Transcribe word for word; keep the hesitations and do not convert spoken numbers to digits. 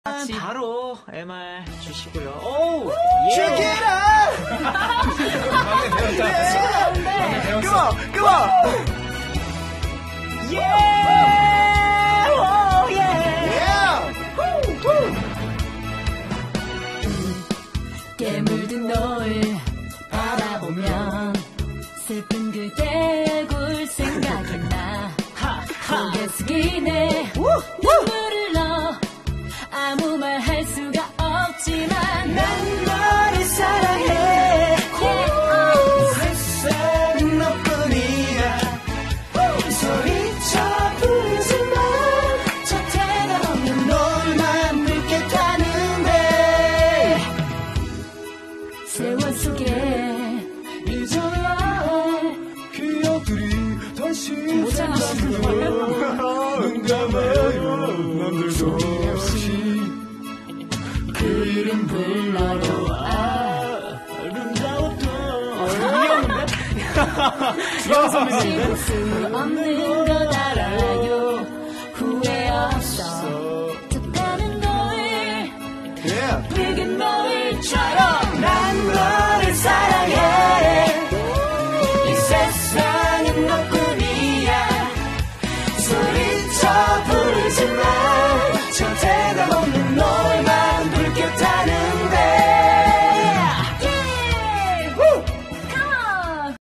같이 바로 엠알 주시고요. 오우! Check it out! Come on, come on! Yeah! Oh, yeah! Yeah! 깨물든 너를 바라보면 슬픈 그대 굴 생각이 나. 고개 숙이네 눈물을 넣어 아무 말 할 수가 없지만 난 너를 사랑해. 세상은 너뿐이야. 소리쳐 부르지만 저 대답 없는 너만 느꼈다는데 세월 속에 잊어야 할 기억들이 다시 생각나요. 눈 감아요. 남들도 없이 그 이름 불러도 아름다웠던 짚을 수 없는 것 알아요. 후회 없어 졌다는 너의 붉은 노을처럼 난 너를 사랑해. 이 세상은 너뿐이야. 소리쳐 부르지만 저